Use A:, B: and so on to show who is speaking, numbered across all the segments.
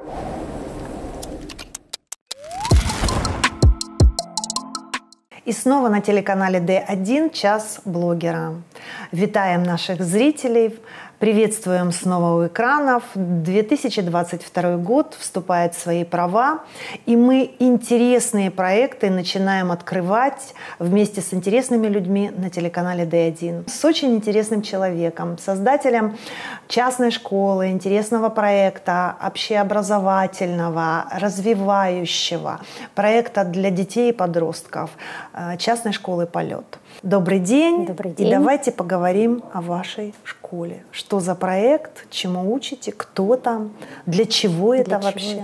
A: И снова на телеканале Д1 «Час блогера». Витаем наших зрителей, приветствуем снова у экранов. 2022 год вступает в свои права, и мы интересные проекты начинаем открывать вместе с интересными людьми на телеканале Д1. С очень интересным человеком, создателем частной школы, интересного проекта, общеобразовательного, развивающего, проекта для детей и подростков, частной школы «Полет». Добрый день.
B: Добрый день.
A: И давайте поговорим о вашей школе. Что за проект, чему учите, кто там, для чего это вообще?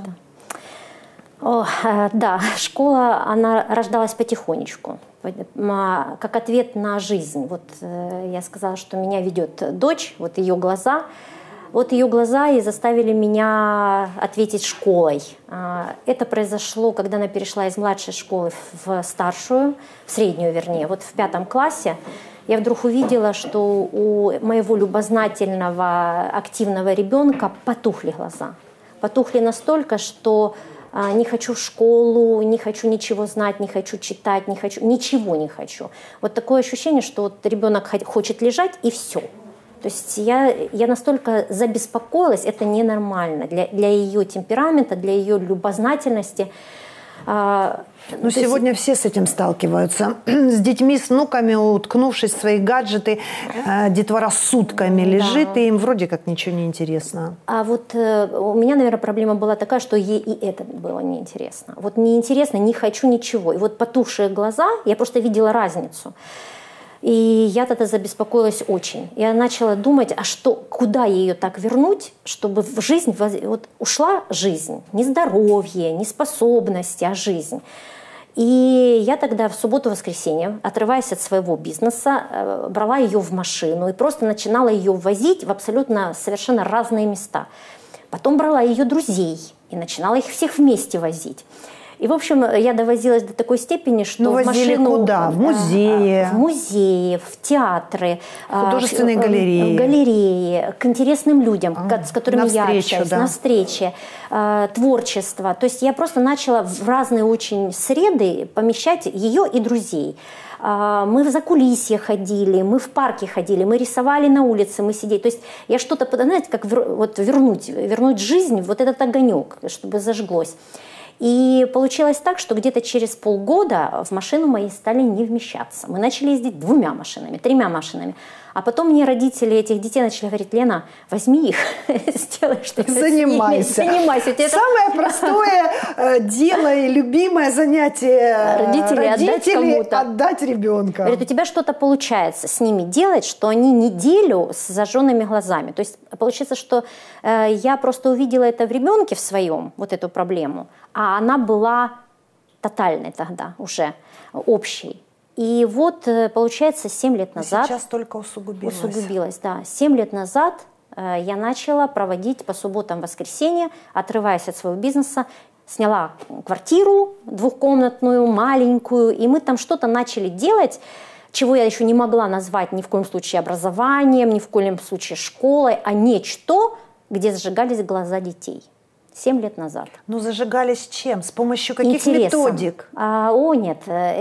B: Да, школа, она рождалась потихонечку, как ответ на жизнь. Вот я сказала, что меня ведет дочь, вот ее глаза. Вот ее глаза и заставили меня ответить школой. Это произошло, когда она перешла из младшей школы в старшую, в среднюю вернее. Вот в 5 классе я вдруг увидела, что у моего любознательного, активного ребенка потухли глаза. Потухли настолько, что не хочу в школу, не хочу ничего знать, не хочу читать, ничего не хочу. Вот такое ощущение, что вот ребенок хочет лежать и все. То есть я настолько забеспокоилась, это ненормально для ее темперамента, для ее любознательности.
A: Ну, сегодня все с этим сталкиваются. С детьми, с внуками, уткнувшись в свои гаджеты, детвора сутками лежит, и им вроде как ничего не интересно.
B: А вот у меня, наверное, проблема была такая, что ей и это было неинтересно. Вот неинтересно, не хочу ничего. И вот потухшие глаза, я просто видела разницу. И я тогда забеспокоилась очень. Я начала думать, а что, куда ее так вернуть, чтобы в жизнь, вот ушла жизнь, не здоровье, не способности, а жизнь. И я тогда в субботу-воскресенье, отрываясь от своего бизнеса, брала ее в машину и просто начинала ее возить в абсолютно совершенно разные места. Потом брала ее друзей и начинала их всех вместе возить. И, в общем, я довозилась до такой степени, что
A: в машину... куда? В музеи?
B: В музеи, в театры.
A: Художественные галереи.
B: В галереи, к интересным людям, с которыми я общаюсь, на встречи, творчество. То есть я просто начала в разные очень среды помещать ее и друзей. Мы в закулисье ходили, мы в парке ходили, мы рисовали на улице, мы сидели. То есть я что-то, знаете, как вот вернуть жизнь, вот этот огонек, чтобы зажглось. И получилось так, что где-то через полгода в машину мои стали не вмещаться. Мы начали ездить 2 машинами, 3 машинами. А потом мне родители этих детей начали говорить: Лена, возьми их, сделай что-то.
A: Занимайся. Самое простое дело и любимое занятие родителей отдать ребенка.
B: Говорит, у тебя что-то получается с ними делать, что они неделю с зажженными глазами. То есть получается, что я просто увидела это в ребенке в своем, вот эту проблему, а она была тотальной тогда уже, общей. И вот, получается, 7 лет назад...
A: Сейчас только усугубилось.
B: Усугубилось, да. 7 лет назад я начала проводить по субботам, воскресенье, отрываясь от своего бизнеса, сняла квартиру 2-комнатную, маленькую, и мы там что-то начали делать, чего я еще не могла назвать ни в коем случае образованием, ни в коем случае школой, а нечто, где зажигались глаза детей. 7 лет назад.
A: Ну, зажигались чем? С помощью каких методик?
B: Нет.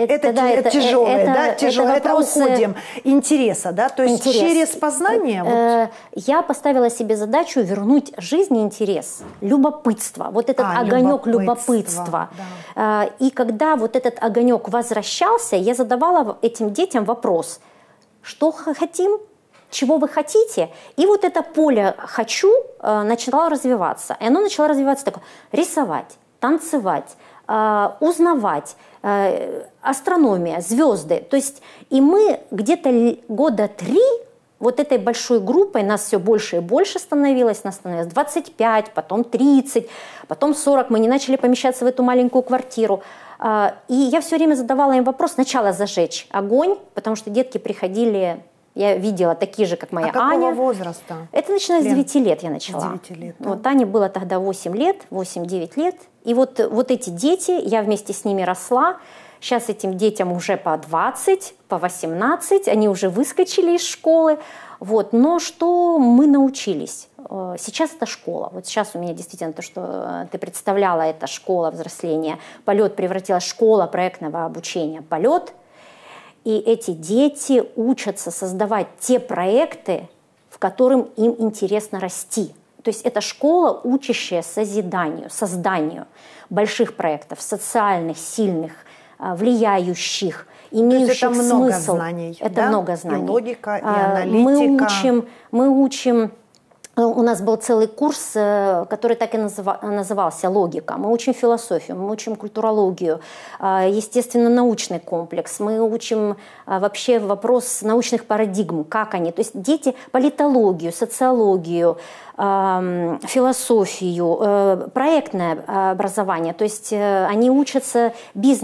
A: Это тяжелое, да? Тяжелое. Это уходим. Интереса, да? То есть через познание?
B: Я поставила себе задачу вернуть жизни интерес, любопытство. Вот этот огонек любопытства. Да. И когда вот этот огонек возвращался, я задавала этим детям вопрос: что хотим? Чего вы хотите? И вот это поле «хочу» начало развиваться. И оно начало развиваться такое: рисовать, танцевать, узнавать, астрономия, звезды. То есть и мы где-то года 3 вот этой большой группой, нас все больше и больше становилось, нас становилось 25, потом 30, потом 40. Мы не начали помещаться в эту маленькую квартиру. И я все время задавала им вопрос: сначала зажечь огонь, потому что детки приходили... Я видела такие же, как моя Аня.
A: Какого возраста?
B: Это начиная с 9 лет я начала.
A: 9 лет, да.
B: Вот Ане было тогда 8 лет, 8-9 лет. И вот эти дети, я вместе с ними росла. Сейчас этим детям уже по 20, по 18, они уже выскочили из школы. Вот. Но что мы научились? сейчас это школа. Вот сейчас у меня действительно то, что ты представляла, это школа взросления. Полет превратилась в школа проектного обучения. Полет. И эти дети учатся создавать те проекты, в которых им интересно расти. То есть это школа, учащая созданию больших проектов, социальных, сильных, влияющих, имеющих
A: это
B: смысл.
A: Много знаний,
B: это
A: да?
B: много знаний.
A: И логика, и аналитика.
B: Мы учим. У нас был целый курс, который так и назывался «Логика». Мы учим философию, мы учим культурологию, естественно-научный комплекс. Мы учим вообще вопрос научных парадигм, как они. То есть дети политологию, социологию, философию, проектное образование. То есть они учатся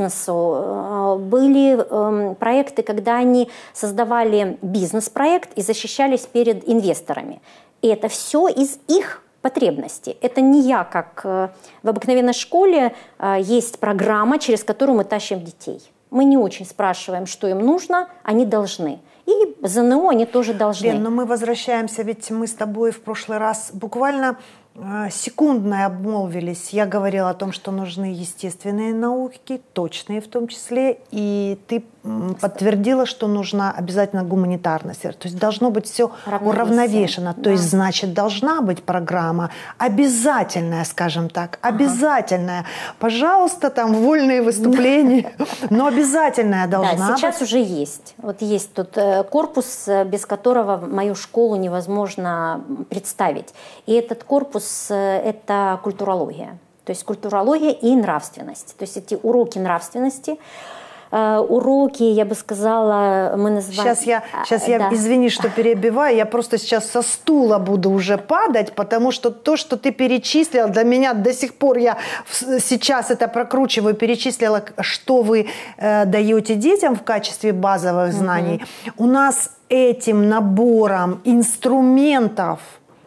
B: бизнесу. Были проекты, когда они создавали бизнес-проект и защищались перед инвесторами. И это все из их потребностей. Это не я, как в обыкновенной школе есть программа, через которую мы тащим детей. Мы не очень спрашиваем, что им нужно, они должны. И ЗНО они тоже должны.
A: Лен, но мы возвращаемся, ведь мы с тобой в прошлый раз буквально секундно обмолвились. Я говорила о том, что нужны естественные науки, точные в том числе, и ты подтвердила, что нужна обязательно гуманитарная сфера. То есть должно быть все уравновешено. Да. То есть, значит, должна быть программа обязательная, скажем так, обязательная. Пожалуйста, там вольные выступления, но обязательная должна быть.
B: Да, сейчас уже есть. Вот есть тут корпус, без которого мою школу невозможно представить. И этот корпус — это культурология. То есть культурология и нравственность. То есть эти уроки нравственности, уроки, я бы сказала, мы называем...
A: Сейчас я, извини, что перебиваю, я просто сейчас со стула буду уже падать, потому что то, что ты перечислила, для меня до сих пор, я сейчас это прокручиваю, перечислила, что вы даете детям в качестве базовых знаний. У нас этим набором инструментов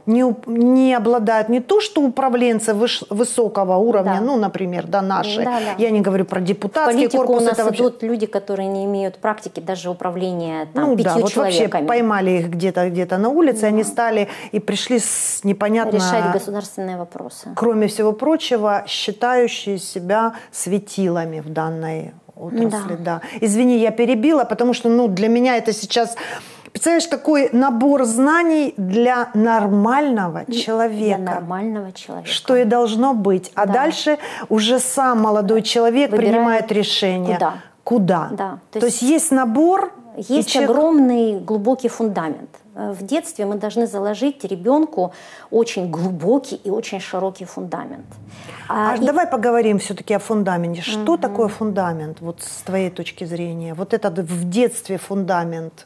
A: не обладают не то, что управленцы высокого уровня,
B: да.
A: ну, например, да, наши.
B: Да.
A: Я не говорю про депутатский
B: корпус.
A: У нас
B: это вообще... идут люди, которые не имеют практики даже управления там, 5
A: вот
B: человеками.
A: Вообще поймали их где-то на улице, они стали и пришли с непонятно...
B: Решать государственные вопросы.
A: Кроме всего прочего, считающие себя светилами в данной отрасли. Да. Извини, я перебила, потому что для меня это сейчас... Представляешь, такой набор знаний для нормального человека.
B: Для нормального человека.
A: Что и должно быть. А дальше уже сам молодой человек принимает решение. Куда?
B: Да.
A: То есть набор.
B: Есть огромный глубокий фундамент. В детстве мы должны заложить ребенку очень глубокий и очень широкий фундамент.
A: Давай поговорим все-таки о фундаменте. Что такое фундамент, вот с твоей точки зрения? Вот этот в детстве фундамент.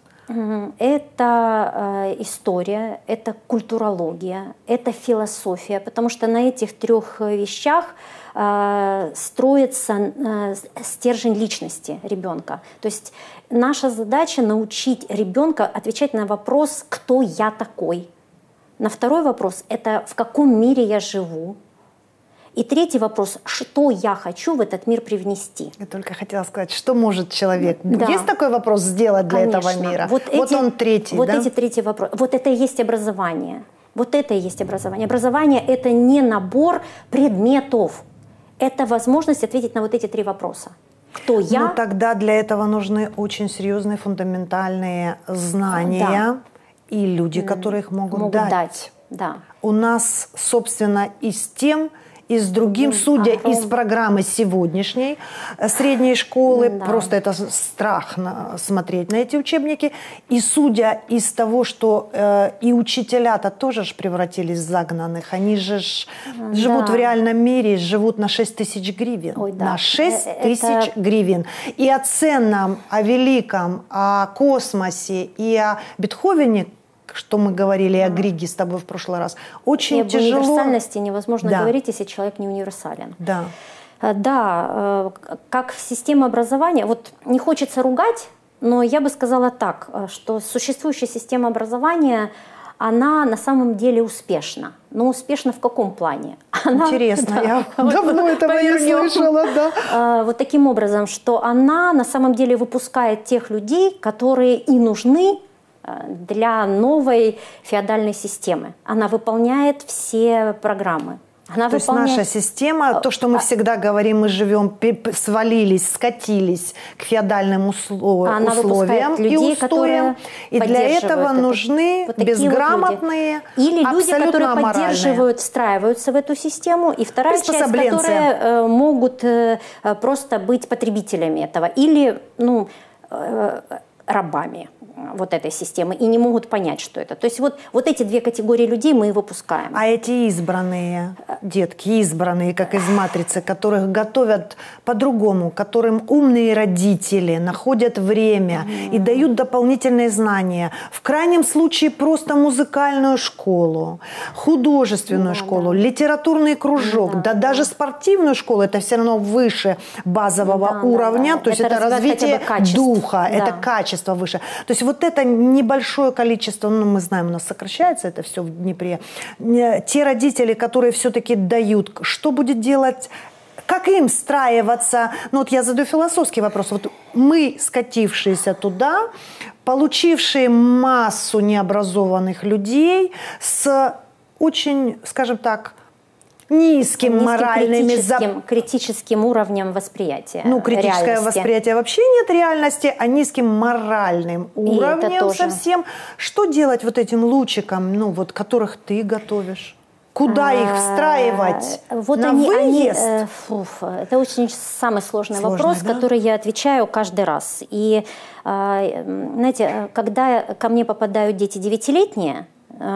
B: Это история, это культурология, это философия, потому что на этих 3 вещах строится стержень личности ребенка. То есть наша задача научить ребенка отвечать на вопрос, кто я такой. На второй вопрос — это в каком мире я живу. И 3 вопрос, что я хочу в этот мир привнести.
A: Я только хотела сказать, что может человек? Да. Есть такой вопрос сделать для этого мира? Вот он 3,
B: вот
A: да?
B: эти 3 вопроса. Вот это и есть образование. Вот это и есть образование. Образование — это не набор предметов. Это возможность ответить на вот эти 3 вопроса. Кто я?
A: Ну тогда для этого нужны очень серьезные фундаментальные знания и люди, которые их могут дать.
B: Да.
A: У нас, собственно, и с тем, и с другим, судя из программы сегодняшней средней школы, просто это страх смотреть на эти учебники, и судя из того, что и учителя-то тоже ж превратились в загнанных, они же живут в реальном мире, живут на 6 тысяч гривен. На 6 тысяч гривен. И о ценном, о великом, о космосе и о Бетховене, что мы говорили о Григе с тобой в прошлый раз, очень тяжело.
B: Об универсальности невозможно говорить, если человек не универсален. Да, как система образования, вот не хочется ругать, но я бы сказала так, что существующая система образования, она на самом деле успешна. Но успешна в каком плане?
A: Интересно, я давно этого не слышала.
B: Вот таким образом, что она на самом деле выпускает тех людей, которые и нужны, для новой феодальной системы. Она выполняет все программы.
A: То есть наша система, то, что мы всегда говорим, мы живем, свалились, скатились к феодальным условиям и устоям. И для этого нужны безграмотные,
B: или люди, которые поддерживают, встраиваются в эту систему. И вторая часть, которые могут просто быть потребителями этого. Или рабами вот этой системы и не могут понять, что это. То есть вот эти две категории людей мы и выпускаем.
A: А эти избранные детки, избранные, как из «Матрицы», которых готовят по-другому, которым умные родители находят время и дают дополнительные знания. В крайнем случае просто музыкальную школу, художественную школу, литературный кружок, даже спортивную школу, это все равно выше базового уровня, то есть это развитие духа, это качество выше. То есть вот это небольшое количество, мы знаем, у нас сокращается это все в Днепре. Те родители, которые все-таки дают, что будет делать, как им встраиваться? Вот я задаю философский вопрос. Вот мы, скатившиеся туда, получившие массу необразованных людей с очень, скажем так, низким моральным
B: критическим уровнем восприятия.
A: Критическое
B: реальности.
A: Восприятие вообще нет реальности, а низким моральным уровнем совсем. Что делать вот этим лучикам, которых ты готовишь? Куда их встраивать? На выезд?
B: Это очень самый сложный вопрос, который я отвечаю каждый раз. И, знаете, когда ко мне попадают дети 9-летние,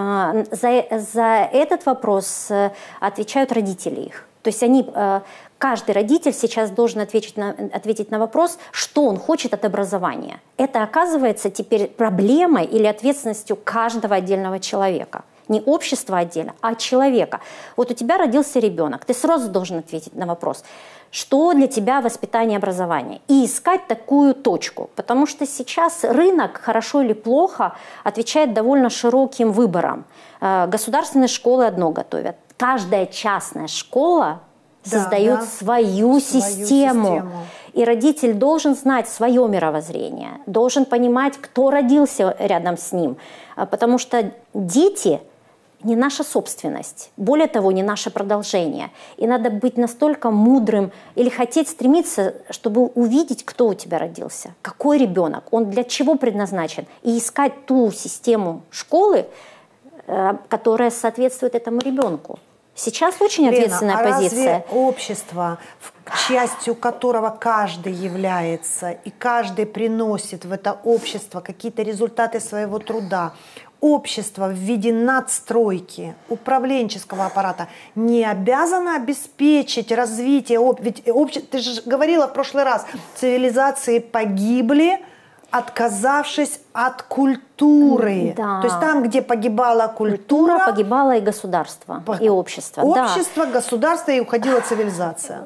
B: за этот вопрос отвечают родители их. То есть каждый родитель сейчас должен ответить на вопрос, что он хочет от образования. Это оказывается теперь проблемой или ответственностью каждого отдельного человека. Не общества отдельно, а человека. Вот у тебя родился ребенок, ты сразу должен ответить на вопрос, что для тебя воспитание и образование. И искать такую точку. Потому что сейчас рынок, хорошо или плохо, отвечает довольно широким выборам. Государственные школы одно готовят. Каждая частная школа создает свою систему. И родитель должен знать свое мировоззрение, должен понимать, кто родился рядом с ним. Потому что дети не наша собственность, более того, не наше продолжение. И надо быть настолько мудрым или хотеть стремиться, чтобы увидеть, кто у тебя родился, какой ребенок, он для чего предназначен, и искать ту систему школы, которая соответствует этому ребенку. Сейчас очень ответственная позиция.
A: Разве общество, частью которого каждый является, и каждый приносит в это общество какие-то результаты своего труда, общество в виде надстройки управленческого аппарата не обязано обеспечить развитие. Ведь ты же говорила в прошлый раз, цивилизации погибли, отказавшись от культуры. То есть там, где погибала культура,
B: погибало и государство, и общество.
A: Общество, государство, и уходила цивилизация.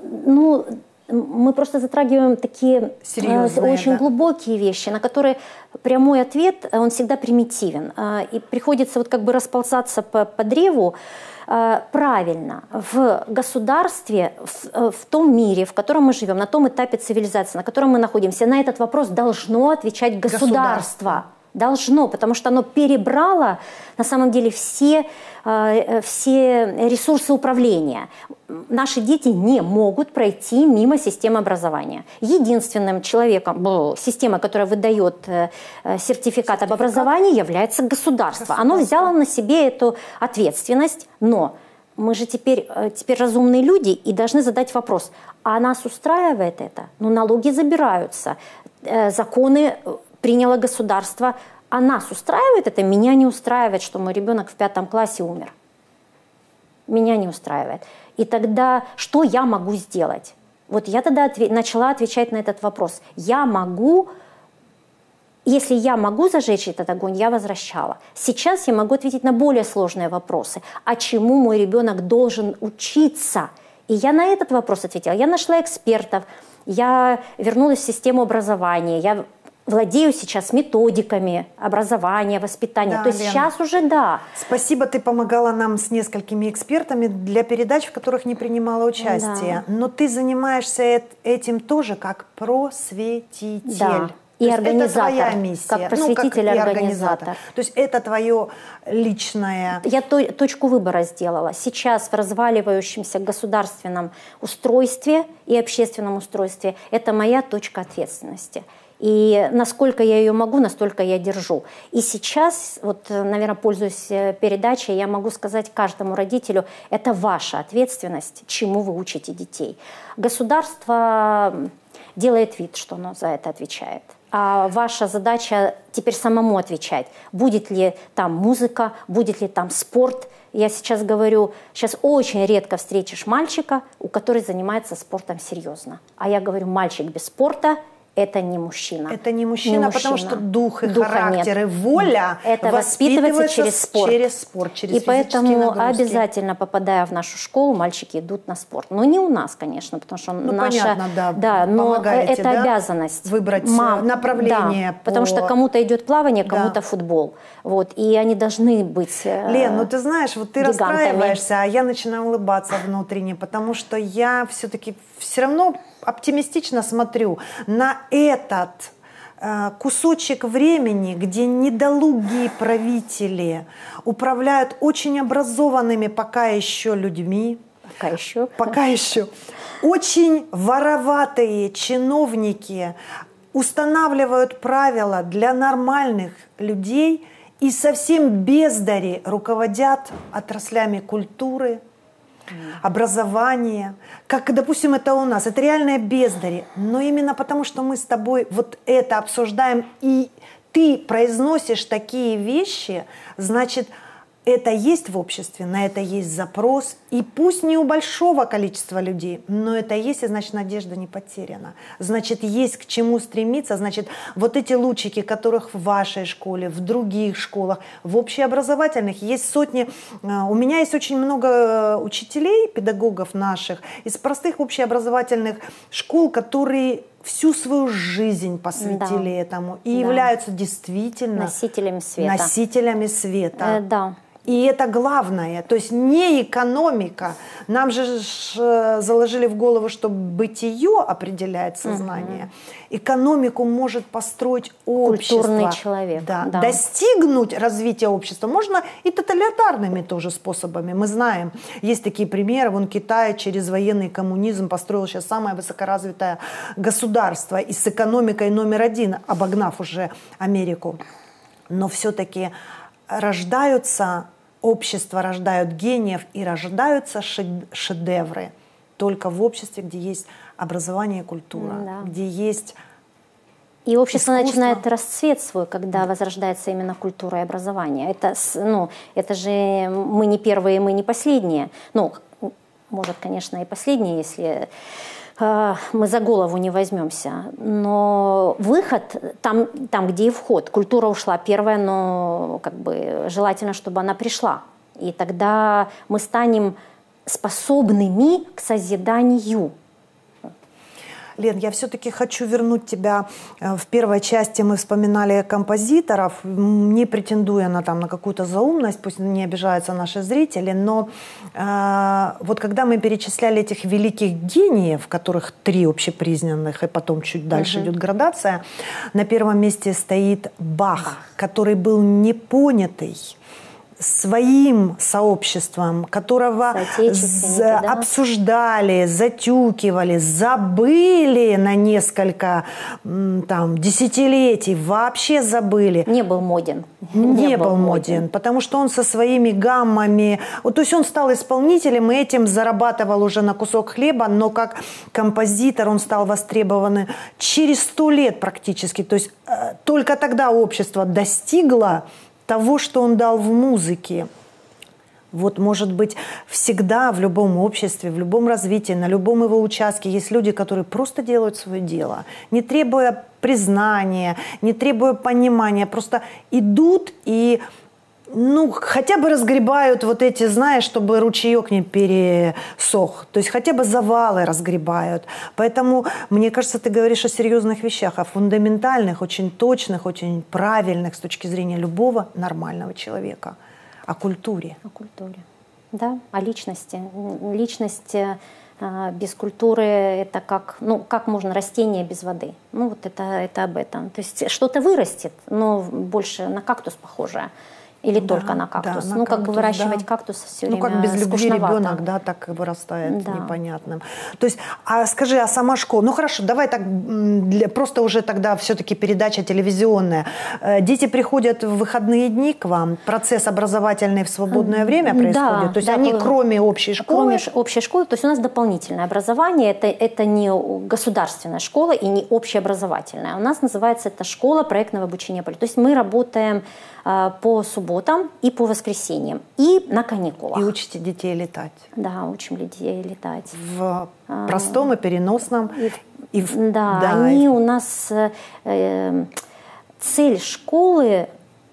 B: Мы просто затрагиваем такие серьезные, очень глубокие вещи, на которые прямой ответ, он всегда примитивен. И приходится расползаться по древу. Правильно, в государстве, в том мире, в котором мы живем, на том этапе цивилизации, на котором мы находимся, на этот вопрос должно отвечать государство. Должно, потому что оно перебрало на самом деле все ресурсы управления. Наши дети не могут пройти мимо системы образования. Единственным человеком, система, которая выдает сертификат об образовании, является государство. Оно взяло на себе эту ответственность, но мы же теперь разумные люди и должны задать вопрос, а нас устраивает это? Налоги забираются, законы приняло государство, а нас устраивает это? Меня не устраивает, что мой ребенок в 5 классе умер. Меня не устраивает. И тогда что я могу сделать? Вот я тогда начала отвечать на этот вопрос. Если я могу зажечь этот огонь, я возвращала. Сейчас я могу ответить на более сложные вопросы. А чему мой ребенок должен учиться? И я на этот вопрос ответила. Я нашла экспертов, я вернулась в систему образования, я владею сейчас методиками образования, воспитания. То есть Лена, сейчас уже
A: Спасибо, ты помогала нам с несколькими экспертами для передач, в которых не принимала участие. Но ты занимаешься этим тоже как просветитель.
B: Да. И организатор,
A: это твоя миссия.
B: как просветитель-организатор.
A: То есть это твое личное...
B: Я точку выбора сделала. Сейчас в разваливающемся государственном устройстве и общественном устройстве это моя точка ответственности. И насколько я ее могу, настолько я держу. И сейчас, вот, наверное, пользуясь передачей, я могу сказать каждому родителю, это ваша ответственность, чему вы учите детей. Государство делает вид, что оно за это отвечает. А ваша задача теперь самому отвечать, будет ли там музыка, будет ли там спорт. Я сейчас говорю, сейчас очень редко встретишь мальчика, у которого занимается спортом серьезно. А я говорю, мальчик без спорта – это не мужчина.
A: Это не мужчина, потому что дух и характер, и воля
B: это воспитывается через спорт.
A: Через
B: и поэтому
A: нагрузки.
B: Обязательно, попадая в нашу школу, мальчики идут на спорт. Но не у нас, конечно, потому что наша...
A: Понятно,
B: да, но это обязанность.
A: Выбрать направление.
B: Да, потому что кому-то идет плавание, кому-то футбол. Вот, и они должны быть
A: Лен, ну ты знаешь, вот ты
B: гигантами.
A: расстраиваешься, а я начинаю улыбаться внутренне, потому что я все-таки все равно оптимистично смотрю на этот кусочек времени, где недолугие правители управляют очень образованными пока еще людьми. Пока еще. Очень вороватые чиновники устанавливают правила для нормальных людей и совсем бездари руководят отраслями культуры, образование, как, допустим, это у нас, это реальное бездари, но именно потому, что мы с тобой вот это обсуждаем, и ты произносишь такие вещи, значит, это есть в обществе, на это есть запрос, и пусть не у большого количества людей, но это есть, и значит, надежда не потеряна. Значит, есть к чему стремиться, значит, вот эти лучики, которых в вашей школе, в других школах, в общеобразовательных, есть сотни, у меня есть очень много учителей, педагогов наших, из простых общеобразовательных школ, которые всю свою жизнь посвятили этому и являются действительно носителями света.
B: Да.
A: И это главное, то есть не экономика. Нам же заложили в голову, что бытие определяет сознание. Экономику может построить общество.
B: Культурный человек.
A: Да. Достигнуть развития общества можно и тоталитарными тоже способами. Мы знаем, есть такие примеры. Вон Китай через военный коммунизм построил сейчас самое высокоразвитое государство и с экономикой номер один, обогнав уже Америку. Но все-таки рождаются общества, рождают гениев и рождаются шедевры только в обществе, где есть образование и культура, где есть
B: и общество
A: искусство.
B: начинает расцвет свой, когда возрождается именно культура и образование. Это же мы не первые, мы не последние. Ну, может, конечно, и последние, если мы за голову не возьмемся. Но выход, там, где и вход. Культура ушла первая, но как бы желательно, чтобы она пришла. И тогда мы станем способными к созиданию.
A: Лен, я все-таки хочу вернуть тебя. В первой части мы вспоминали композиторов, не претендуя на какую-то заумность, пусть не обижаются наши зрители, но вот когда мы перечисляли этих великих гениев, которых 3 общепризнанных, и потом чуть дальше идет градация, на первом месте стоит Бах, который был непонятый своим сообществом, которого обсуждали, затюкивали, забыли на несколько десятилетий, вообще забыли.
B: Не был моден.
A: Не был моден, потому что он со своими гаммами, то есть он стал исполнителем и этим зарабатывал уже на кусок хлеба, но как композитор он стал востребованным через 100 лет практически. То есть только тогда общество достигло того, что он дал в музыке. Вот, может быть, всегда в любом обществе, в любом развитии, на любом его участке есть люди, которые просто делают свое дело, не требуя признания, не требуя понимания, просто идут и хотя бы разгребают вот эти, знаешь, чтобы ручеек не пересох. То есть хотя бы завалы разгребают. Поэтому, мне кажется, ты говоришь о серьезных вещах, о фундаментальных, очень точных, очень правильных с точки зрения любого нормального человека. О культуре.
B: О культуре. Да, о личности. Личность Без культуры это как, ну, как можно растение без воды? Ну, вот это об этом. То есть что-то вырастет, но больше на кактус похожее. Или только на кактус.
A: Да,
B: ну,
A: как
B: бы выращивать кактус все время
A: как без любви
B: скучновато.
A: ребенок, да, так и вырастает непонятным. То есть, скажи, а сама школа? Ну, хорошо, давай так, просто уже тогда все-таки передача телевизионная. Дети приходят в выходные дни к вам? Процесс образовательный в свободное время происходит?
B: Да,
A: то есть они кроме общей школы?
B: Кроме общей школы, то есть у нас дополнительное образование. Это не государственная школа и не общеобразовательная. У нас называется это школа проектного обучения. То есть мы работаем по субботам и по воскресеньям, и на каникулах.
A: И учите детей летать?
B: Да, учим детей летать.
A: В простом и переносном?
B: Они у нас... цель школы...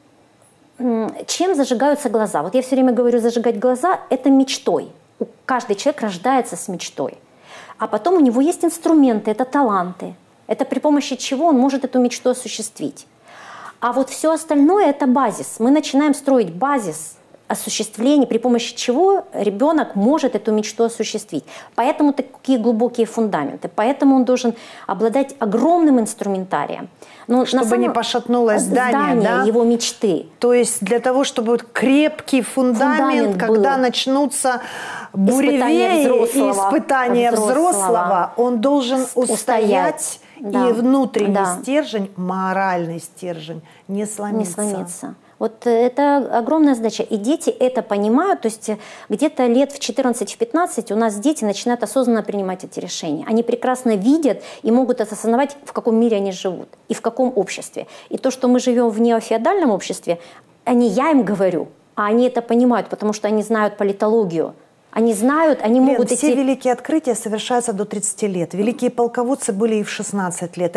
B: Чем зажигаются глаза? Вот я все время говорю, зажигать глаза – это мечтой. Каждый человек рождается с мечтой. А потом у него есть инструменты, это таланты. Это при помощи чего он может эту мечту осуществить. А вот все остальное – это базис. Мы начинаем строить базис осуществления, при помощи чего ребенок может эту мечту осуществить. Поэтому такие глубокие фундаменты. Поэтому он должен обладать огромным инструментарием. Но
A: чтобы не пошатнулось здание,
B: его мечты.
A: То есть для того, чтобы крепкий фундамент когда начнутся буревеи и испытания взрослого, он должен устоять. И внутренний стержень, моральный стержень не сломиться.
B: Вот это огромная задача. И дети это понимают. То есть где-то лет в 14-15 у нас дети начинают осознанно принимать эти решения. Они прекрасно видят и могут осознавать, в каком мире они живут и в каком обществе. И то, что мы живем в неофеодальном обществе, я им говорю, а они это понимают, потому что они знают политологию. Они знают, они могут...
A: Все великие открытия совершаются до 30 лет. Великие полководцы были и в 16 лет.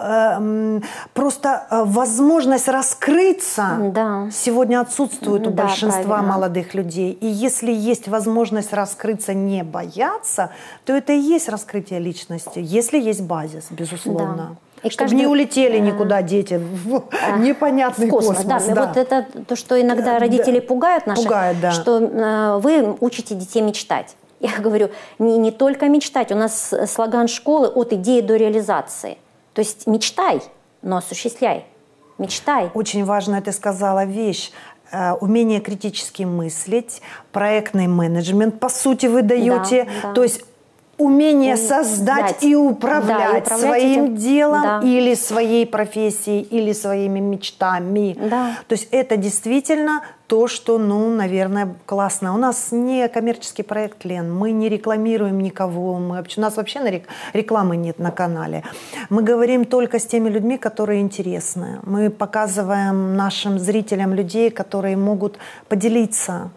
A: Это просто возможность раскрыться сегодня отсутствует у большинства молодых людей. И если есть возможность раскрыться, не бояться, то это и есть раскрытие личности, если есть базис, безусловно. И чтобы не улетели никуда дети в непонятный космос.
B: Вот это то, что иногда родители пугают наших, что вы учите детей мечтать. Я говорю, не только мечтать. У нас слоган школы «От идеи до реализации». То есть мечтай, но осуществляй. Мечтай.
A: Очень важная ты сказала вещь. Умение критически мыслить, проектный менеджмент, по сути, вы даете. То есть умение создать и управлять своим делом или своей профессией, или своими мечтами. То есть это действительно то, что, наверное, классно. У нас не коммерческий проект, Лен, мы не рекламируем никого, у нас вообще рекламы нет на канале. Мы говорим только с теми людьми, которые интересны. Мы показываем нашим зрителям людей, которые могут поделиться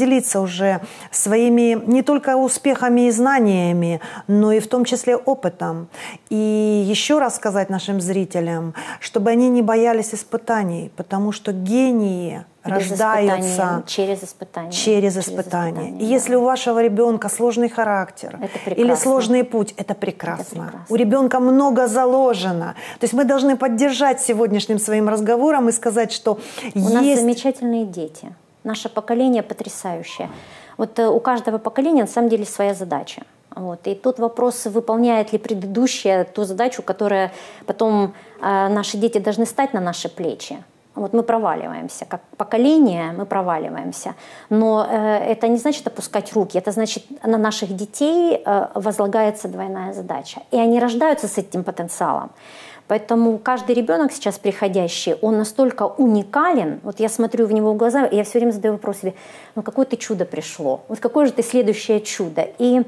A: уже своими не только успехами и знаниями, но и в том числе опытом. И еще раз сказать нашим зрителям, чтобы они не боялись испытаний, потому что гении рождаются через испытания. И если у вашего ребенка сложный характер или сложный путь, это прекрасно. У ребенка много заложено. То есть мы должны поддержать сегодняшним своим разговором и сказать, что
B: у нас замечательные дети. Наше поколение потрясающее. Вот у каждого поколения на самом деле своя задача. Вот. И тут вопрос, выполняет ли предыдущее ту задачу, которая потом наши дети должны стать на наши плечи. Вот мы проваливаемся, как поколение мы проваливаемся. Но это не значит опускать руки, это значит, на наших детей возлагается двойная задача. И они рождаются с этим потенциалом. Поэтому каждый ребенок сейчас приходящий, он настолько уникален. Вот я смотрю в него в глаза, и я все время задаю вопрос себе, какое-то чудо пришло, вот какое же ты следующее чудо. И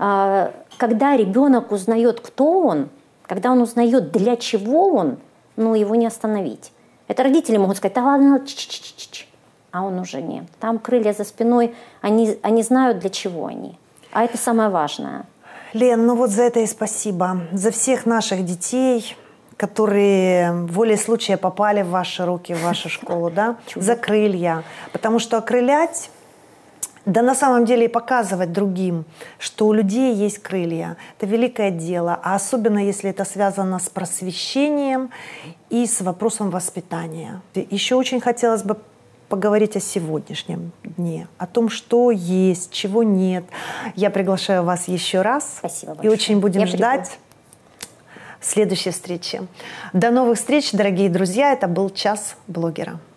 B: когда ребенок узнает, кто он, когда он узнает, для чего он, его не остановить. Это родители могут сказать, да ладно, а он уже нет. Там крылья за спиной, они знают, для чего они. А это самое важное.
A: Лен, вот за это и спасибо. За всех наших детей, которые волей случая попали в ваши руки, в вашу школу, да? За крылья. Потому что окрылять, да на самом деле и показывать другим, что у людей есть крылья. Это великое дело. А особенно, если это связано с просвещением и с вопросом воспитания. Еще очень хотелось бы поговорить о сегодняшнем дне, о том, что есть, чего нет. Я приглашаю вас еще раз.
B: Спасибо большое.
A: И очень будем ждать следующей встречи. До новых встреч, дорогие друзья. Это был «Час блогера».